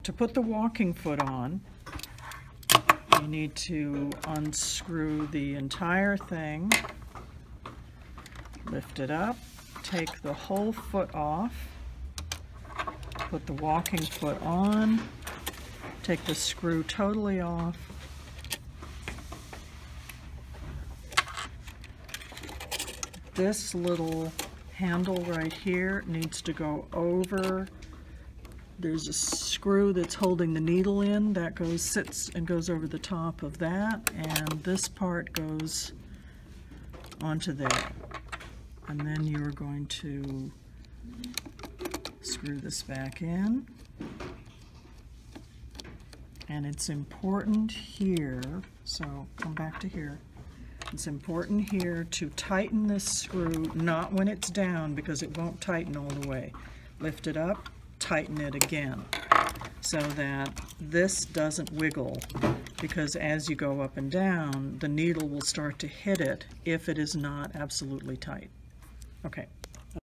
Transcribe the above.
To put the walking foot on, you need to unscrew the entire thing, lift it up, take the whole foot off, put the walking foot on, take the screw totally off, this little handle right here needs to go over. There's a screw that's holding the needle in that sits and goes over the top of that, and this part goes onto there. And then you're going to screw this back in. And it's important here, so come back to here. It's important here to tighten this screw, not when it's down because it won't tighten all the way. Lift it up, tighten it again so that this doesn't wiggle, because as you go up and down, the needle will start to hit it if it is not absolutely tight. Okay.